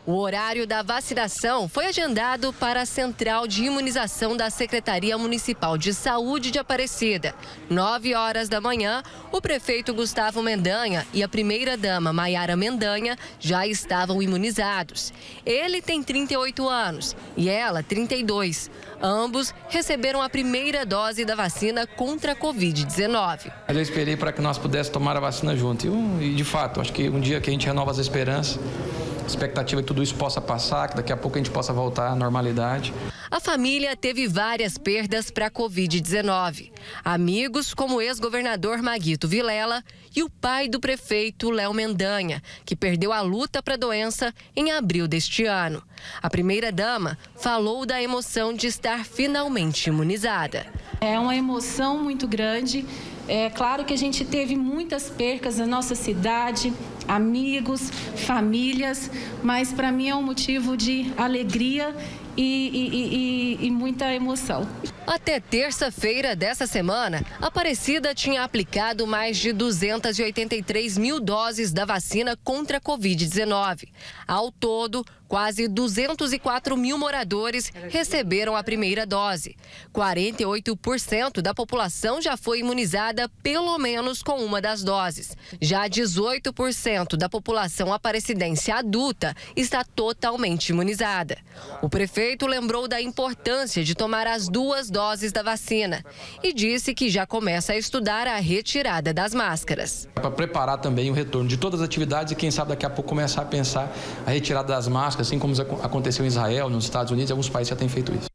O horário da vacinação foi agendado para a Central de Imunização da Secretaria Municipal de Saúde de Aparecida. 9 horas da manhã, o prefeito Gustavo Mendanha e a primeira-dama Maiara Mendanha já estavam imunizados. Ele tem 38 anos e ela 32. Ambos receberam a primeira dose da vacina contra a Covid-19. Eu esperei para que nós pudéssemos tomar a vacina junto. E de fato, acho que um dia que a gente renova as esperanças, a expectativa é que tudo isso possa passar, que daqui a pouco a gente possa voltar à normalidade. A família teve várias perdas para a Covid-19. Amigos como o ex-governador Maguito Vilela e o pai do prefeito Léo Mendanha, que perdeu a luta para a doença em abril deste ano. A primeira-dama falou da emoção de estar finalmente imunizada. É uma emoção muito grande. É claro que a gente teve muitas percas na nossa cidade, amigos, famílias, mas para mim é um motivo de alegria e muita emoção. Até terça-feira dessa semana, Aparecida tinha aplicado mais de 283 mil doses da vacina contra a Covid-19. Ao todo, quase 204 mil moradores receberam a primeira dose. 48% da população já foi imunizada pelo menos com uma das doses. Já 18% da população aparecidense adulta está totalmente imunizada. O prefeito lembrou da importância de tomar as 2 doses da vacina e disse que já começa a estudar a retirada das máscaras. Para preparar também o retorno de todas as atividades e quem sabe daqui a pouco começar a pensar a retirada das máscaras, assim como aconteceu em Israel, nos Estados Unidos, alguns países já têm feito isso.